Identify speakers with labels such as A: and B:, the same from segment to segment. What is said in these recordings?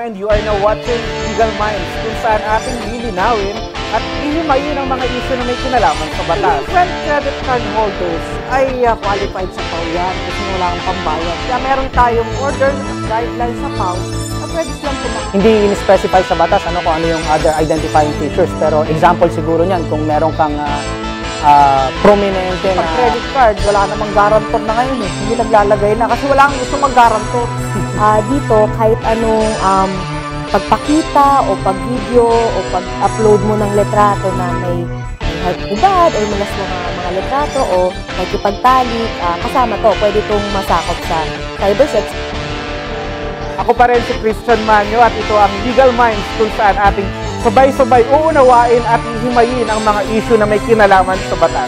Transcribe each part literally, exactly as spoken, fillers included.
A: And you are now watching Legal Minds, kung saan ating lilinawin at ihimayin ang mga isyu na may kinalaman sa batas.
B: Different credit card holders ay uh, qualified sa P A W yan kasi wala kang pambayad. Kaya meron tayong order guidelines sa P A W na pwede silang tumakbo.
C: Hindi in-specify sa batas ano kung ano yung other identifying features, pero example siguro niyan kung meron kang uh, uh, prominente na...
B: Pag credit card, wala namang guarantor na ngayon eh. Hindi naglalagay na kasi wala kang gusto mag-guarantor.
D: Uh, dito, kahit anong um, pagpakita o pag-video o pag-upload mo ng letrato na may edad o malas mga, mga letrato o nagkipagtalik, uh, kasama to, pwede itong masakop sa cybersex.
A: Ako pa rin si Christian Manyo at ito ang Legal Minds, kung saan ating sabay-sabay uunawain at ihimayin ang mga isyu na may kinalaman sa batas.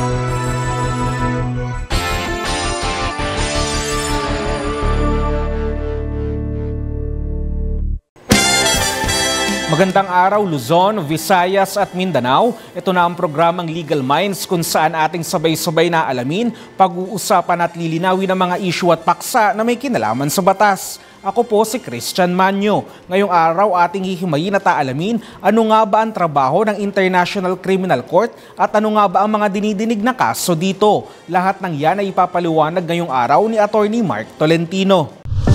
A: Magandang araw Luzon, Visayas at Mindanao. Ito na ang programang Legal Minds, kung saan ating sabay-sabay na alamin, pag-uusapan at lilinawin ang mga isyu at paksa na may kinalaman sa batas. Ako po si Christian Manyo. Ngayong araw ating hihimayin at aalamin ano nga ba ang trabaho ng International Criminal Court at ano nga ba ang mga dinidinig na kaso dito. Lahat ng yan ay ipapaliwanag ngayong araw ni Attorney Mark Tolentino.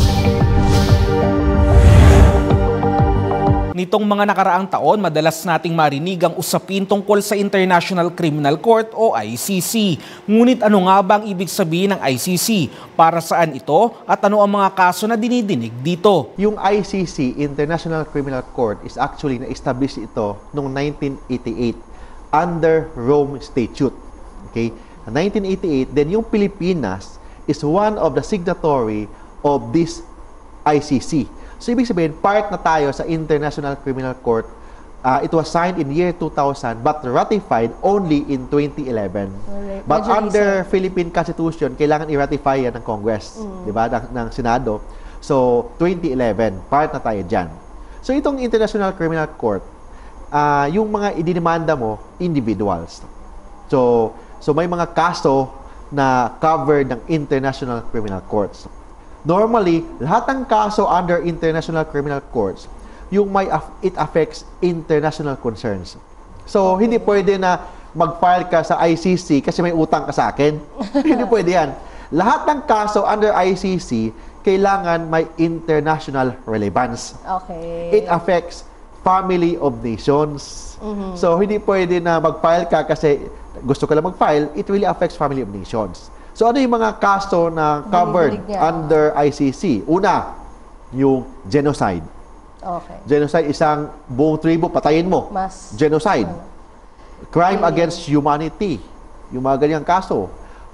A: Nitong mga nakaraang taon, madalas nating marinig ang usapin tungkol sa International Criminal Court o I C C. Ngunit ano nga ba ang ibig sabihin ng I C C? Para saan ito? At ano ang mga kaso na dinidinig dito?
E: Yung I C C, International Criminal Court, is actually na-establish ito noong nineteen eighty-eight under Rome Statute. Okay? nineteen eighty-eight, then yung Pilipinas is one of the signatory of this I C C. So, ibig sabihin, part na tayo sa International Criminal Court. Uh, it was signed in year two thousand but ratified only in twenty eleven. Right. But Major under reason. Philippine Constitution, kailangan i-ratify yan ng Congress, mm. di ba, ng, ng Senado. So, twenty eleven, part na tayo dyan. So, itong International Criminal Court, uh, yung mga idinimanda mo, individuals. So, so may mga kaso na covered ng International Criminal Courts. Normally, lahat ng kaso under International Criminal Courts, yung may it affects international concerns. So, okay. Hindi pwede na mag-file ka sa I C C kasi may utang ka sa akin. Hindi pwede yan. Lahat ng kaso under I C C, kailangan may international relevance.
D: Okay.
E: It affects family of nations. Mm-hmm. So, hindi pwede na mag-file ka kasi gusto ka lang mag-file, it really affects family of nations. So, ano yung mga kaso na covered under I C C? Una, yung genocide.
D: Okay.
E: Genocide, isang buong tribo, patayin mo.
D: Mas,
E: genocide.
D: Ano?
E: Crime okay. against humanity. Yung mga ganyang kaso.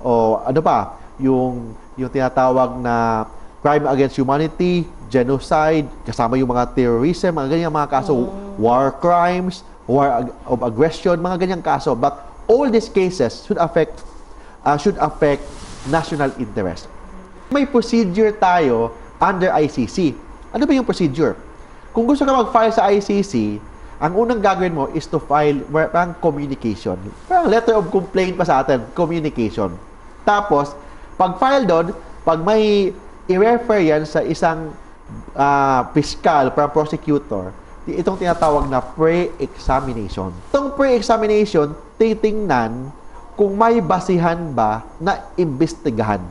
E: O ano pa? Yung, yung tinatawag na crime against humanity, genocide, kasama yung mga terrorism, mga ganyang mga kaso. Mm. War crimes, war of aggression, mga ganyang kaso. But all these cases should affect Uh, should affect national interest. May procedure tayo under I C C. Ano ba yung procedure? Kung gusto ka mag-file sa I C C, ang unang gagawin mo is to file parang communication. Parang letter of complaint pa sa atin, communication. Tapos, pag-file doon, pag may i-refer yan sa isang uh, fiscal, parang prosecutor, itong tinatawag na pre-examination. Itong pre-examination, titingnan kung may basihan ba na imbestigahan.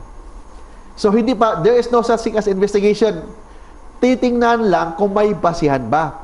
E: So, hindi pa, there is no such thing as investigation. Titingnan lang kung may basihan ba.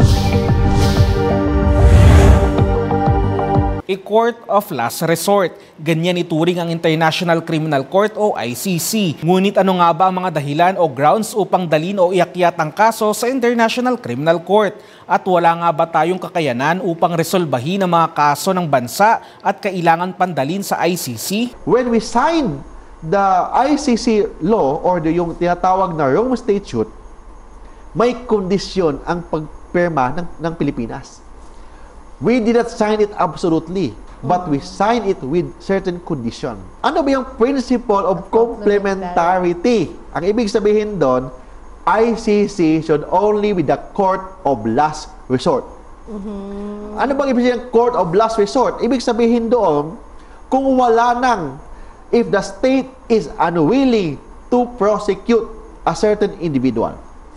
A: A court of last resort. Ganyan ituring ang International Criminal Court o I C C. Ngunit ano nga ba ang mga dahilan o grounds upang dalhin o iakyat ang kaso sa International Criminal Court? At wala nga ba tayong kakayanan upang resolbahin ang mga kaso ng bansa at kailangan pandalin sa I C C?
E: When we signed the I C C law or the, yung tinatawag na Rome Statute, may kondisyon ang pagpirma ng, ng Pilipinas. We did not sign it absolutely, but we signed it with certain condition. Ano ba yung principle of complementarity? Ang ibig sabihin doon, I C C should only be the court of last resort. Mm-hmm. Ano bang ibig sabihin court of last resort? Ibig sabihin doon, kung wala nang, if the state is unwilling to prosecute a certain individual,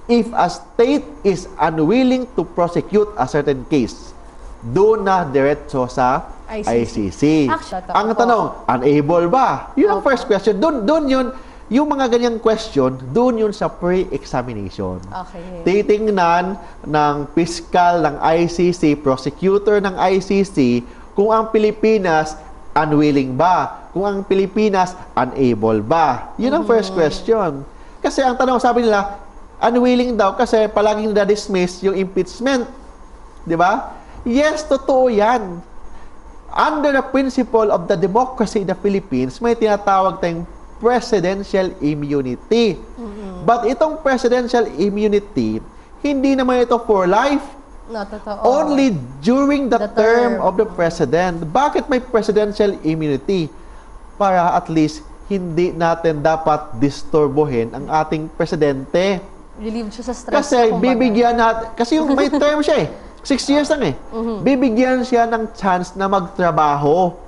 E: if a state is unwilling to prosecute a certain case, doon na diretso sa I C C.
D: I C C. Actually,
E: Ang
D: opo.
E: tanong, unable ba? Yun ang
D: Opo.
E: first question. Doon, doon yun, yung mga ganyang question, doon yun sa pre-examination.
D: Okay.
E: Titingnan ng piskal ng I C C, prosecutor ng I C C, kung ang Pilipinas unwilling ba? Kung ang Pilipinas unable ba? Yun ang first question. Kasi ang tanong, sabi nila, unwilling daw kasi palaging na-dismiss yung impeachment. Di ba? Yes, totoo yan. Under the principle of the democracy in the Philippines, may tinatawag tayong presidential immunity.
D: Mm-hmm.
E: But itong presidential immunity, hindi naman ito for life.
D: No, totoo.
E: Only during the,
D: The
E: term,
D: term.
E: of the president. Bakit may presidential immunity? Para at least hindi natin dapat disturbohin ang ating presidente.
D: Relieve siya sa stress.
E: Kasi
D: kumbaga.
E: bibigyan natin, kasi yung may term siya eh. Six years lang eh. Bibigyan siya ng chance na magtrabaho.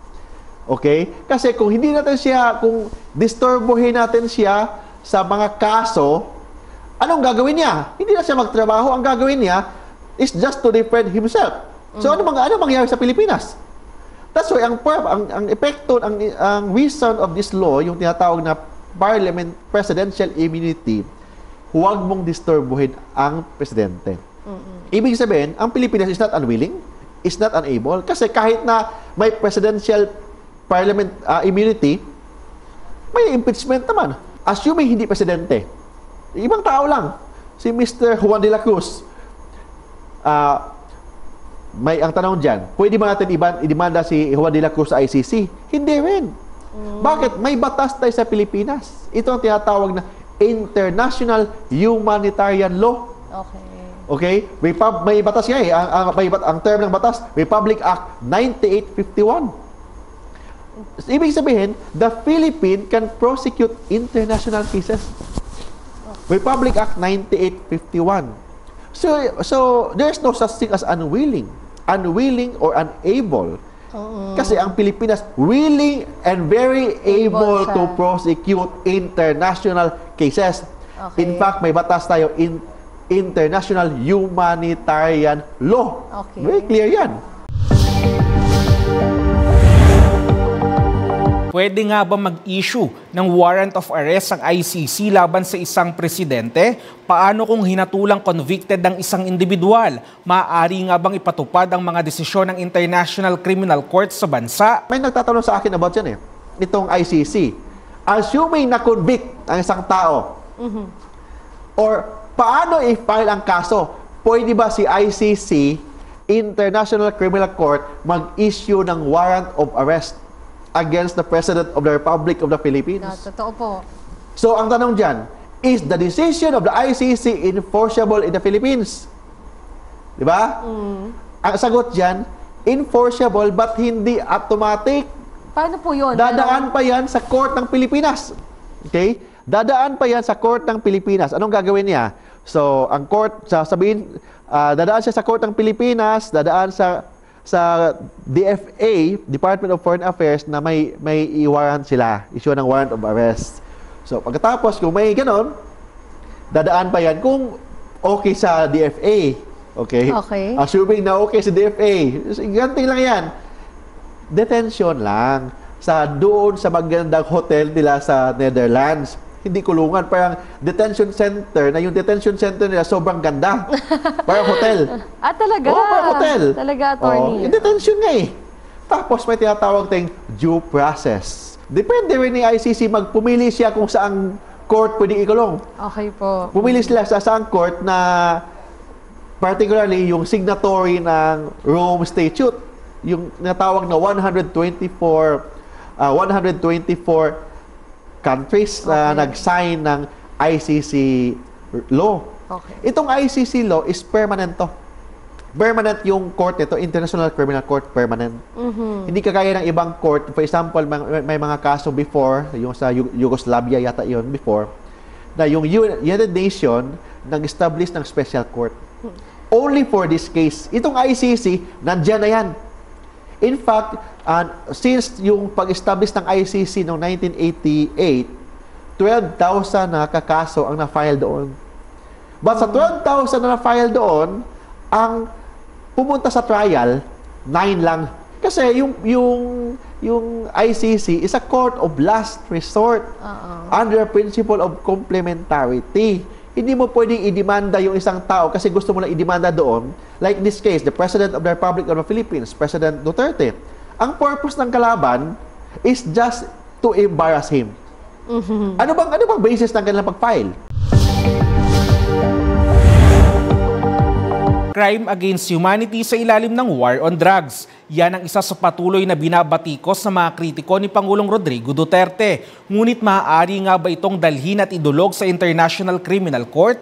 E: Okay? Kasi kung hindi natin siya, kung disturbohin natin siya sa mga kaso, anong gagawin niya? Hindi na siya magtrabaho. Ang gagawin niya is just to defend himself. So ano mang ano mangyayari sa Pilipinas? That's why ang ang, ang epekto, ang, ang reason of this law, yung tinatawag na parliament presidential immunity, huwag mong disturbohin ang presidente. Ibig sabihin, ang Pilipinas is not unwilling, is not unable, kasi kahit na may presidential parliament uh, immunity, may impeachment naman. Assuming hindi presidente, ibang tao lang, si Mister Juan de la Cruz, uh, may ang tanong dyan, pwede ba natin iban, idemanda si Juan de la Cruz sa I C C? Hindi rin. Mm. Bakit? May batas tayo sa Pilipinas. Ito ang tinatawag na international humanitarian law.
D: Okay.
E: Okay? May, pub, may batas nga eh. Ang, ang, may, ang term ng batas, Republic Act ninety-eight fifty-one. Ibig sabihin, the Philippines can prosecute international cases. Republic Act ninety-eight fifty-one. So, so there's no such thing as unwilling. Unwilling or unable.
D: Uh-uh.
E: Kasi ang Pilipinas willing and very able,
D: Able
E: to
D: siya.
E: prosecute international cases.
D: Okay.
E: In fact, may batas tayo in international humanitarian law.
D: Okay.
E: Very clear yan.
A: Pwede nga ba mag-issue ng warrant of arrest ang I C C laban sa isang presidente? Paano kung hinatulang convicted ng isang individual? Maaari nga bang ipatupad ang mga desisyon ng International Criminal Court sa bansa?
E: May nagtatanong sa akin about yan eh. Itong I C C. Assuming na-convict ang isang tao, or paano i-file ang kaso? Pwede ba si I C C, International Criminal Court, mag-issue ng warrant of arrest against the President of the Republic of the Philippines?
D: No, totoo po.
E: So, ang tanong dyan, is the decision of the I C C enforceable in the Philippines? Di ba?
D: Mm.
E: Ang sagot dyan, enforceable but hindi automatic.
D: Paano po yun?
E: Dadaan pa yan sa court ng Pilipinas. Okay? Dadaan pa yan sa court ng Pilipinas. Anong gagawin niya? So, ang court, sasabihin, uh, dadaan siya sa court ng Pilipinas, dadaan sa sa D F A, Department of Foreign Affairs, na may may i-warrant sila, issue ng warrant of arrest. So, pagkatapos, kung may ganon, dadaan pa yan kung okay sa D F A. Okay?
D: Okay.
E: Assuming na okay sa D F A. Ganting lang yan. Detention lang. Sa doon sa magandang hotel nila sa Netherlands. Hindi kulungan. Parang detention center, na yung detention center nila sobrang ganda. Parang hotel.
D: Ah, talaga?
E: Oo, parang hotel.
D: Talaga, attorney.
E: Oh, yung detention nga eh. Tapos may tinatawag tayong due process. Depende rin ni I C C, magpumili siya kung saang court pwedeng ikulong.
D: Okay po.
E: Pumili sila sa saang court na particularly yung signatory ng Rome Statute. Yung natawag na one hundred twenty-four uh, one hundred twenty-four countries na
D: Okay.
E: nag-sign ng I C C law.
D: Okay.
E: Itong I C C law is permanent to. Permanent yung court nito, International Criminal Court, permanent.
D: Mhm.
E: Hindi kagaya ng ibang court. For example, may, may mga kaso before, yung sa Yu- Yugoslavia yata yun before, na yung U- United Nation nag-establish ng special court. Only for this case. Itong I C C, nandyan na yan. In fact, uh, since yung pag-establish ng I C C noong nineteen eighty-eight, twelve thousand na kakaso ang na-file doon. But sa twelve thousand na na-file doon, ang pumunta sa trial, nine lang. Kasi yung, yung, yung I C C is a court of last resort uh-uh. under the principle of complementarity. Hindi mo pwedeng idemanda yung isang tao kasi gusto mo lang idemanda doon. Like this case, the President of the Republic of the Philippines, President Duterte. Ang purpose ng kalaban is just to embarrass him. Mm-hmm. Ano bang ano bang basis ng kanilang pag-file?
A: Crime against humanity sa ilalim ng war on drugs. Yan ang isa sa patuloy na binabatikos ng mga kritiko ni Pangulong Rodrigo Duterte. Ngunit maaari nga ba itong dalhin at idulog sa International Criminal Court?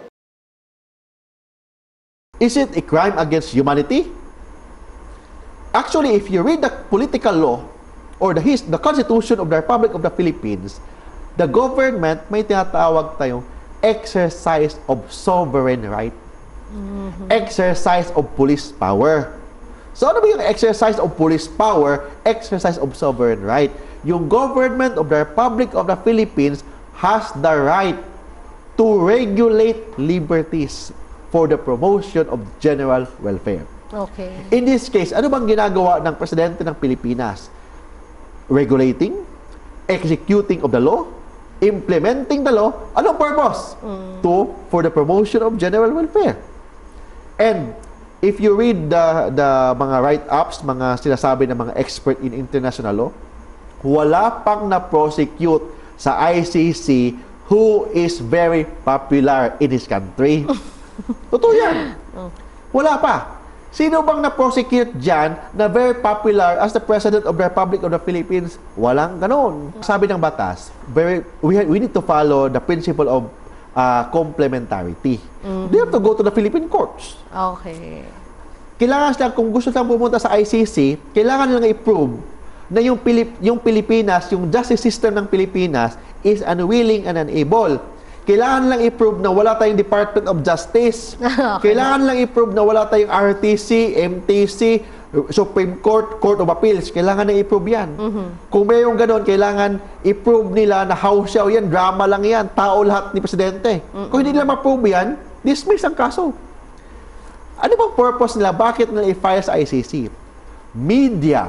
E: Is it a crime against humanity? Actually, if you read the political law or the, his, the Constitution of the Republic of the Philippines, the government may tinatawag tayong exercise of sovereign right. Mm-hmm. Exercise of police power. So ano ba yung exercise of police power, exercise of sovereign right? Yung government of the Republic of the Philippines has the right to regulate liberties for the promotion of general welfare.
D: Okay.
E: In this case, ano bang ginagawa ng presidente ng Pilipinas? Regulating, executing of the law, implementing the law. Anong purpose? Mm. To, for the promotion of general welfare. And if you read the, the mga write-ups, mga sinasabi ng mga expert in international law, wala pang na-prosecute sa I C C who is very popular in his country. Totoo yan. Wala pa. Sino bang na-prosecute dyan na very popular as the President of the Republic of the Philippines? Walang ganon. Sabi ng batas, very, we, we need to follow the principle of uh, complementarity. Mm-hmm. They have to go to the Philippine courts.
D: Okay.
E: Kailangan sila, kung gusto silang pumunta sa I C C, kailangan nilang i-prove na yung, Pilip, yung Pilipinas, yung justice system ng Pilipinas is unwilling and unable. Kailangan lang i-prove na wala tayong Department of Justice. Okay. Kailangan lang i-prove na wala tayong R T C, M T C, Supreme Court, Court of Appeals. Kailangan na i-prove yan. Mm-hmm. Kung mayroong ganon, kailangan i-prove nila na house show yan, drama lang yan, tao lahat ni Presidente. Mm-hmm. Kung hindi nila ma-prove yan, dismiss ang kaso. Ano bang purpose nila? Bakit nila i-file sa I C C? Media.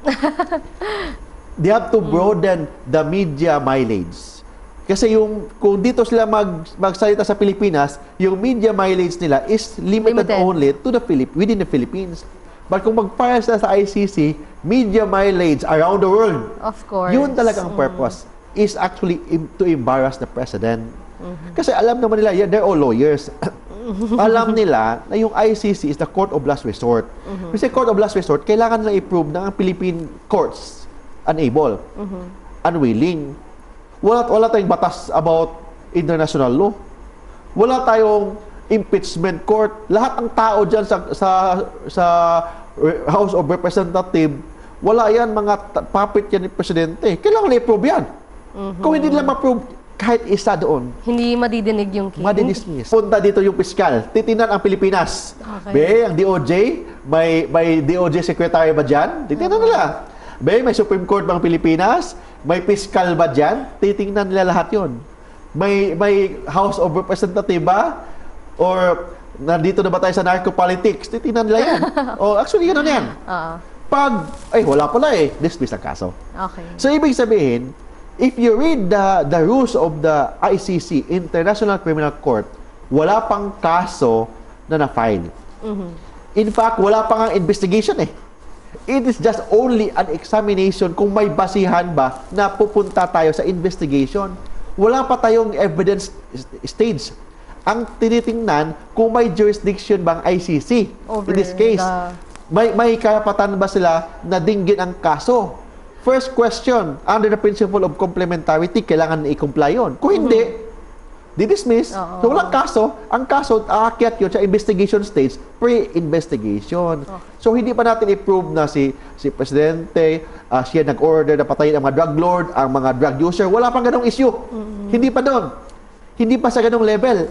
E: They have to broaden the media mileage. Kasi yung, kung dito sila mag, magsalita sa Pilipinas, yung media mileage nila is limited, limited. only to the Philip within the Philippines. But kung mag-file sila sa I C C, media mileage around the world.
D: Of course.
E: Yun talagang purpose. Mm. Is actually im, to embarrass the President. Mm-hmm. Kasi alam naman nila, yeah, they're all lawyers. Alam nila na yung I C C is the court of last resort. Mm-hmm. Kasi court of last resort, kailangan lang i-prove na ang Philippine courts unable, mm-hmm. unwilling. Wala, wala tayong batas about international law. Wala tayong impeachment court. Lahat ng tao dyan sa, sa, sa House of Representatives, wala yan, mga puppet yan ni Presidente. Kailangan na i-prove yan. Mm-hmm. Kung hindi nila ma-prove, kahit isa doon,
D: hindi madidinig yung case.
E: Madidismiss. Punta dito yung piskal. Titinan ang Pilipinas. Okay. Be, ang D O J, may, may D O J secretary ba dyan? Titinan okay. nila. Be, may Supreme Court bang Pilipinas? May piskal ba dyan? Titingnan nila lahat yon. May, may House of Representatives ba? Or nandito na ba tayo sa narco-politics? Titingnan nila yan. O, actually, gano'n yan. Uh-huh. Pag, ay, wala pala eh. Dismiss ang kaso. Okay. So, ibig sabihin, if you read the, the rules of the I C C, International Criminal Court, wala pang kaso na na-file. Mm-hmm. In fact, wala pang ang investigation eh. It is just only an examination kung may basihan ba na pupunta tayo sa investigation. Wala pa tayong evidence stage. Ang tinitingnan kung may jurisdiction bang I C C. Over in this case, the... may, may karapatan ba sila na dinggin ang kaso? First question, under the principle of complementarity, kailangan i-comply yun. Kung hindi, mm-hmm. di-dismiss. Uh-oh. So, walang kaso. Ang kaso, aakyat yun sa investigation stage, pre-investigation. Okay. So, hindi pa natin i-prove na si, si Presidente, uh, siya nag-order na patayin ang mga drug lord, ang mga drug user. Wala pang ganong issue. Mm-hmm. Hindi pa doon. Hindi pa sa ganong level.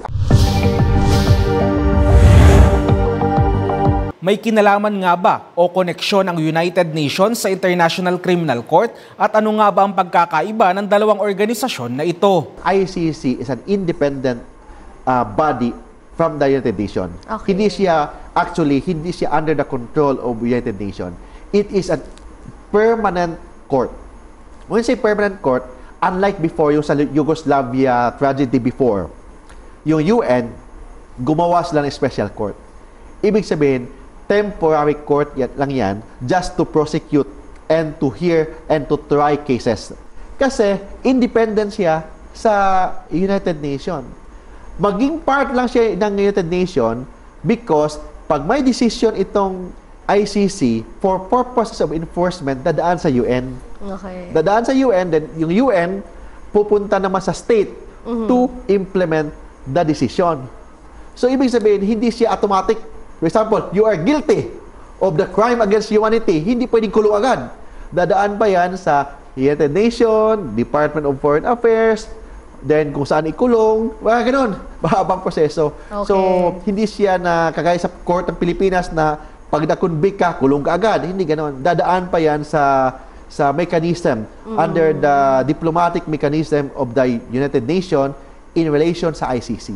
A: May kinalaman nga ba o koneksyon ang United Nations sa International Criminal Court at ano nga ba ang pagkakaiba ng dalawang organisasyon na ito?
E: I C C is an independent uh, body from the United Nations.
D: Okay.
E: Hindi siya, actually, hindi siya under the control of United Nations. It is a permanent court. When you say permanent court, unlike before, yung sa Yugoslavia tragedy before, yung U N, gumawa sila ng special court. Ibig sabihin, temporary court yan, lang yan, just to prosecute and to hear and to try cases. Kasi, independent siya sa United Nations. Maging part lang siya ng United Nations because pag may decision itong I C C for purposes of enforcement, dadaan sa U N.
D: Okay.
E: Dadaan sa U N, then yung U N pupunta naman sa state mm-hmm. to implement the decision. So, ibig sabihin, hindi siya automatic. For example, you are guilty of the crime against humanity. Hindi pwedeng kulong agad. Dadaan pa yan sa United Nations, Department of Foreign Affairs, then kung saan ikulong, wala ganun. Mahabang proseso.
D: Okay.
E: So, hindi siya na kagaya sa court ng Pilipinas na pag na-convict ka, kulong ka agad. Hindi ganun. Dadaan pa yan sa sa mechanism mm. under the diplomatic mechanism of the United Nations in relation sa I C C.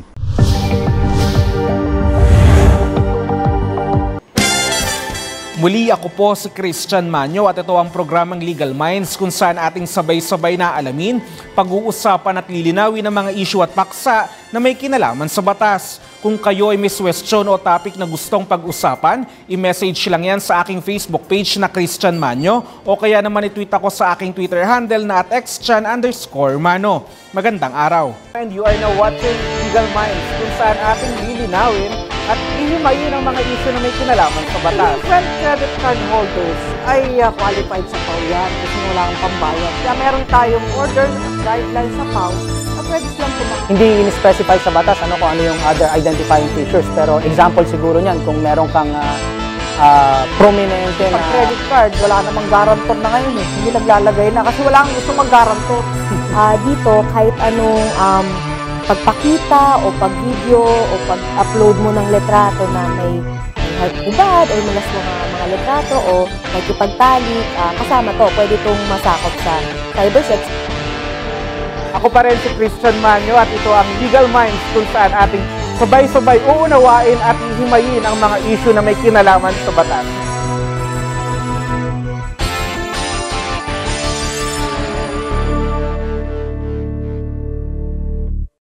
A: Muli ako po si Christian Manyo at ito ang programang Legal Minds kung saan ating sabay-sabay na alamin, pag-uusapan at lilinawin ng mga issue at paksa na may kinalaman sa batas. Kung kayo ay may question o topic na gustong pag-usapan, i-message lang yan sa aking Facebook page na Christian Manyo o kaya naman i-tweet ako sa aking Twitter handle na at xchan underscore mano. Magandang araw.
B: And you are now watching Legal Minds kung saan ating lilinawin at ihimayin ang mga issue na may kinalaman sa batas. Different credit card holders ay uh, qualified sa P A W yan kasi wala kang pambayad. Kaya meron tayong order guidelines sa P A W na pwede silang tumakbo.
C: Hindi in-specify sa batas ano kung ano yung other identifying features, pero example siguro niyan kung meron kang uh, uh, prominente
B: Pag
C: na
B: credit card, wala namang guarantor na ngayon eh. Hindi naglalagay na kasi wala kang gusto mag-guarantor.
D: Ah, dito, kahit anong um, pagpakita o pag-video o pag-upload mo ng letrato na may hubad o malas mga, mga letrato o magkipagtalik, uh, kasama to, pwede itong masakop sa cybersex.
B: Ako pa rin si Christian Manyo at ito ang Legal Minds kung saan ating sabay-sabay uunawain at hihimayin ang mga issue na may kinalaman sa batas.